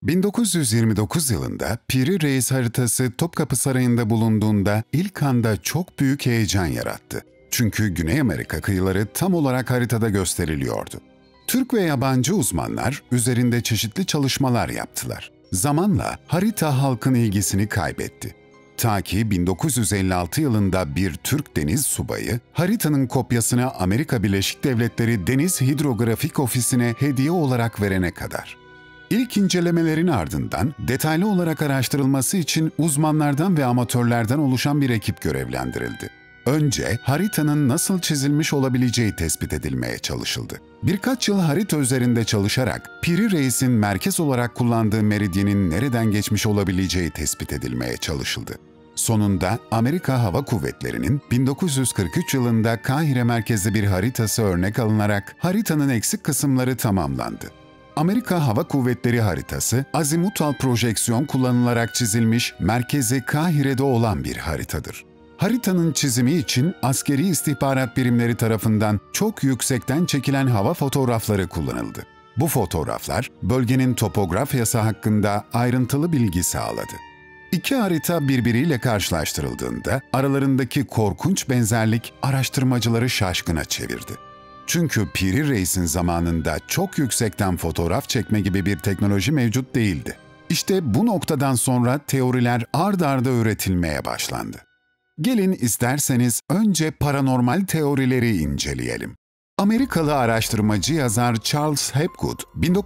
1929 yılında Piri Reis haritası Topkapı Sarayı'nda bulunduğunda ilk anda çok büyük heyecan yarattı. Çünkü Güney Amerika kıyıları tam olarak haritada gösteriliyordu. Türk ve yabancı uzmanlar üzerinde çeşitli çalışmalar yaptılar. Zamanla harita halkın ilgisini kaybetti. Ta ki 1956 yılında bir Türk deniz subayı, haritanın kopyasını Amerika Birleşik Devletleri Deniz Hidrografik Ofisi'ne hediye olarak verene kadar. İlk incelemelerin ardından detaylı olarak araştırılması için uzmanlardan ve amatörlerden oluşan bir ekip görevlendirildi. Önce haritanın nasıl çizilmiş olabileceği tespit edilmeye çalışıldı. Birkaç yıl harita üzerinde çalışarak Piri Reis'in merkez olarak kullandığı meridyenin nereden geçmiş olabileceği tespit edilmeye çalışıldı. Sonunda Amerika Hava Kuvvetleri'nin 1943 yılında Kahire merkezli bir haritası örnek alınarak haritanın eksik kısımları tamamlandı. Amerika Hava Kuvvetleri haritası, azimutal projeksiyon kullanılarak çizilmiş, merkezi Kahire'de olan bir haritadır. Haritanın çizimi için askeri istihbarat birimleri tarafından çok yüksekten çekilen hava fotoğrafları kullanıldı. Bu fotoğraflar, bölgenin topografyası hakkında ayrıntılı bilgi sağladı. İki harita birbiriyle karşılaştırıldığında aralarındaki korkunç benzerlik araştırmacıları şaşkına çevirdi. Çünkü Piri Reis'in zamanında çok yüksekten fotoğraf çekme gibi bir teknoloji mevcut değildi. İşte bu noktadan sonra teoriler ard arda üretilmeye başlandı. Gelin isterseniz önce paranormal teorileri inceleyelim. Amerikalı araştırmacı yazar Charles Hapgood,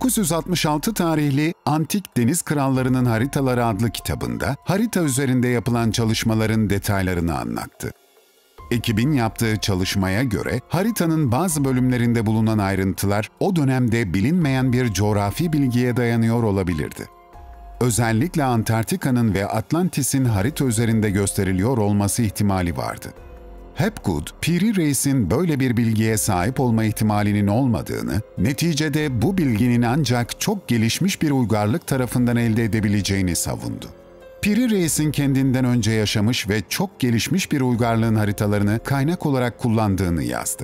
1966 tarihli Antik Deniz Krallarının Haritaları adlı kitabında harita üzerinde yapılan çalışmaların detaylarını anlattı. Ekibin yaptığı çalışmaya göre haritanın bazı bölümlerinde bulunan ayrıntılar o dönemde bilinmeyen bir coğrafi bilgiye dayanıyor olabilirdi. Özellikle Antarktika'nın ve Atlantis'in harita üzerinde gösteriliyor olması ihtimali vardı. Hapgood, Piri Reis'in böyle bir bilgiye sahip olma ihtimalinin olmadığını, neticede bu bilginin ancak çok gelişmiş bir uygarlık tarafından elde edebileceğini savundu. Piri Reis'in kendinden önce yaşamış ve çok gelişmiş bir uygarlığın haritalarını kaynak olarak kullandığını yazdı.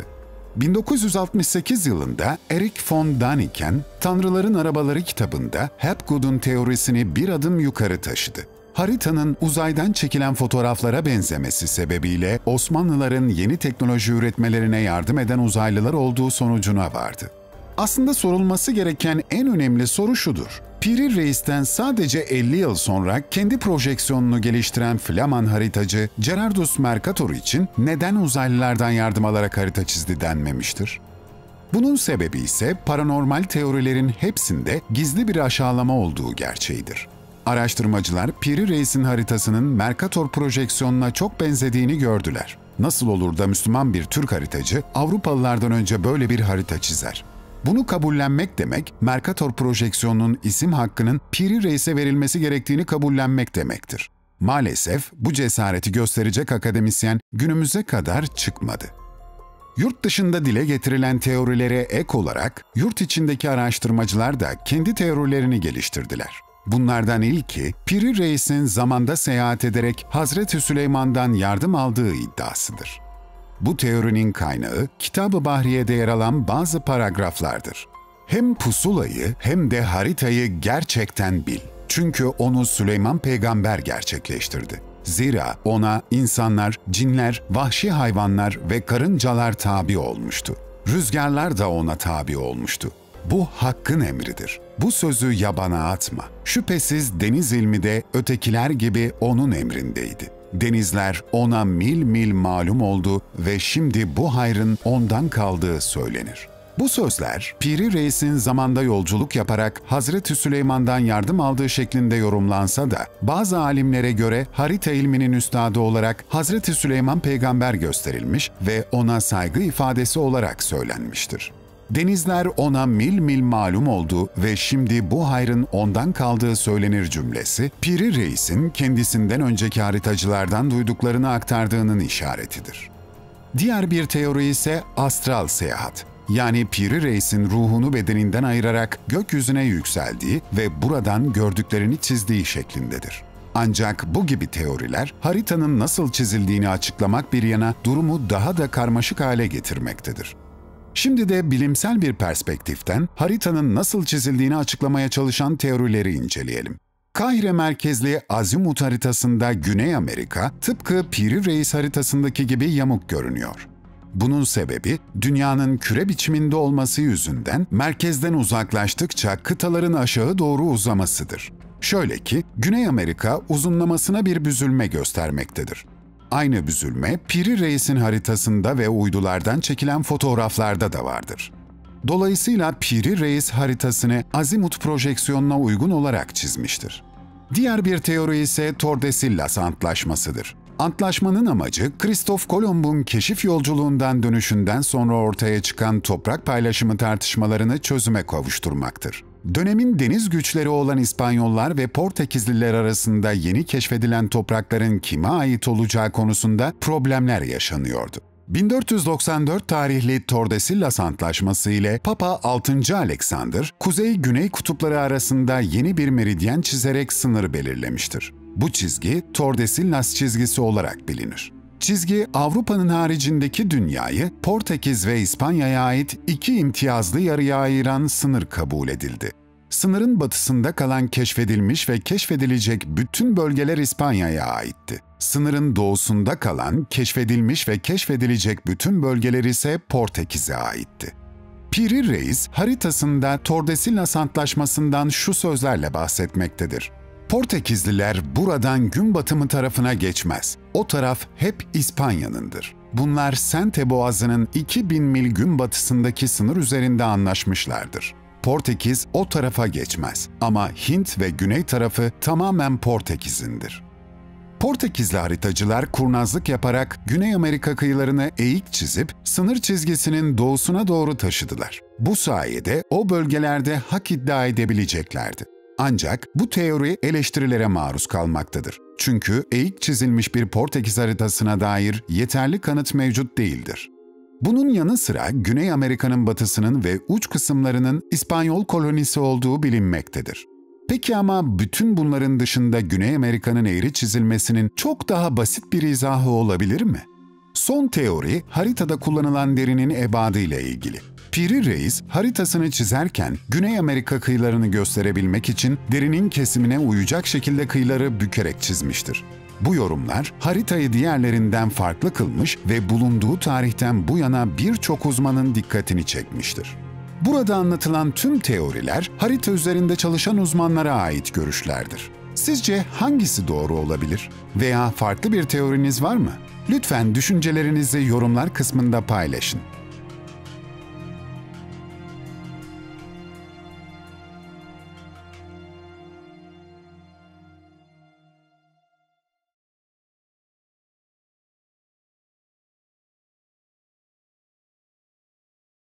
1968 yılında Erich von Däniken, Tanrıların Arabaları kitabında Hapgood'un teorisini bir adım yukarı taşıdı. Haritanın uzaydan çekilen fotoğraflara benzemesi sebebiyle Osmanlıların yeni teknoloji üretmelerine yardım eden uzaylılar olduğu sonucuna vardı. Aslında sorulması gereken en önemli soru şudur: Piri Reis'ten sadece 50 yıl sonra kendi projeksiyonunu geliştiren Flaman haritacı Gerardus Mercator için neden uzaylılardan yardım alarak harita çizdi denmemiştir? Bunun sebebi ise paranormal teorilerin hepsinde gizli bir aşağılama olduğu gerçeğidir. Araştırmacılar Piri Reis'in haritasının Mercator projeksiyonuna çok benzediğini gördüler. Nasıl olur da Müslüman bir Türk haritacı Avrupalılardan önce böyle bir harita çizer? Bunu kabullenmek demek, Mercator projeksiyonunun isim hakkının Piri Reis'e verilmesi gerektiğini kabullenmek demektir. Maalesef bu cesareti gösterecek akademisyen günümüze kadar çıkmadı. Yurt dışında dile getirilen teorilere ek olarak, yurt içindeki araştırmacılar da kendi teorilerini geliştirdiler. Bunlardan ilki, Piri Reis'in zamanda seyahat ederek Hazreti Süleyman'dan yardım aldığı iddiasıdır. Bu teorinin kaynağı, Kitab-ı Bahriye'de yer alan bazı paragraflardır. Hem pusulayı hem de haritayı gerçekten bil. Çünkü onu Süleyman peygamber gerçekleştirdi. Zira ona insanlar, cinler, vahşi hayvanlar ve karıncalar tabi olmuştu. Rüzgarlar da ona tabi olmuştu. Bu Hakk'ın emridir. Bu sözü yabana atma. Şüphesiz deniz ilmi de ötekiler gibi onun emrindeydi. Denizler ona mil mil malum oldu ve şimdi bu hayrın ondan kaldığı söylenir. Bu sözler, Piri Reis'in zamanda yolculuk yaparak Hazreti Süleyman'dan yardım aldığı şeklinde yorumlansa da, bazı alimlere göre harita ilminin üstadı olarak Hazreti Süleyman peygamber gösterilmiş ve ona saygı ifadesi olarak söylenmiştir. Denizler ona mil mil malum oldu ve şimdi bu hayrın ondan kaldığı söylenir cümlesi, Piri Reis'in kendisinden önceki haritacılardan duyduklarını aktardığının işaretidir. Diğer bir teori ise astral seyahat. Yani Piri Reis'in ruhunu bedeninden ayırarak gökyüzüne yükseldiği ve buradan gördüklerini çizdiği şeklindedir. Ancak bu gibi teoriler haritanın nasıl çizildiğini açıklamak bir yana durumu daha da karmaşık hale getirmektedir. Şimdi de bilimsel bir perspektiften haritanın nasıl çizildiğini açıklamaya çalışan teorileri inceleyelim. Kahire merkezli Azimut haritasında Güney Amerika tıpkı Piri Reis haritasındaki gibi yamuk görünüyor. Bunun sebebi dünyanın küre biçiminde olması yüzünden merkezden uzaklaştıkça kıtaların aşağı doğru uzamasıdır. Şöyle ki Güney Amerika uzunlamasına bir büzülme göstermektedir. Aynı büzülme Piri Reis'in haritasında ve uydulardan çekilen fotoğraflarda da vardır. Dolayısıyla Piri Reis haritasını azimut projeksiyonuna uygun olarak çizmiştir. Diğer bir teori ise Tordesillas Antlaşması'dır. Antlaşmanın amacı, Kristof Kolomb'un keşif yolculuğundan dönüşünden sonra ortaya çıkan toprak paylaşımı tartışmalarını çözüme kavuşturmaktır. Dönemin deniz güçleri olan İspanyollar ve Portekizliler arasında yeni keşfedilen toprakların kime ait olacağı konusunda problemler yaşanıyordu. 1494 tarihli Tordesillas Antlaşması ile Papa 6. Alexander, Kuzey-Güney kutupları arasında yeni bir meridyen çizerek sınır belirlemiştir. Bu çizgi Tordesillas çizgisi olarak bilinir. Çizgi, Avrupa'nın haricindeki dünyayı Portekiz ve İspanya'ya ait iki imtiyazlı yarıya ayıran sınır kabul edildi. Sınırın batısında kalan keşfedilmiş ve keşfedilecek bütün bölgeler İspanya'ya aitti. Sınırın doğusunda kalan keşfedilmiş ve keşfedilecek bütün bölgeler ise Portekiz'e aitti. Piri Reis haritasında Tordesillas Antlaşması'ndan şu sözlerle bahsetmektedir. Portekizliler buradan gün batımı tarafına geçmez. O taraf hep İspanya'nındır. Bunlar Sente Boğazı'nın 2000 mil günbatısındaki sınır üzerinde anlaşmışlardır. Portekiz o tarafa geçmez ama Hint ve güney tarafı tamamen Portekiz'indir. Portekizli haritacılar kurnazlık yaparak Güney Amerika kıyılarını eğik çizip sınır çizgisinin doğusuna doğru taşıdılar. Bu sayede o bölgelerde hak iddia edebileceklerdi. Ancak bu teori eleştirilere maruz kalmaktadır. Çünkü eğik çizilmiş bir Portekiz haritasına dair yeterli kanıt mevcut değildir. Bunun yanı sıra Güney Amerika'nın batısının ve uç kısımlarının İspanyol kolonisi olduğu bilinmektedir. Peki ama bütün bunların dışında Güney Amerika'nın eğri çizilmesinin çok daha basit bir izahı olabilir mi? Son teori, haritada kullanılan derinin ebadı ile ilgili. Piri Reis, haritasını çizerken Güney Amerika kıyılarını gösterebilmek için derinin kesimine uyacak şekilde kıyıları bükerek çizmiştir. Bu yorumlar haritayı diğerlerinden farklı kılmış ve bulunduğu tarihten bu yana birçok uzmanın dikkatini çekmiştir. Burada anlatılan tüm teoriler harita üzerinde çalışan uzmanlara ait görüşlerdir. Sizce hangisi doğru olabilir? Veya farklı bir teoriniz var mı? Lütfen düşüncelerinizi yorumlar kısmında paylaşın.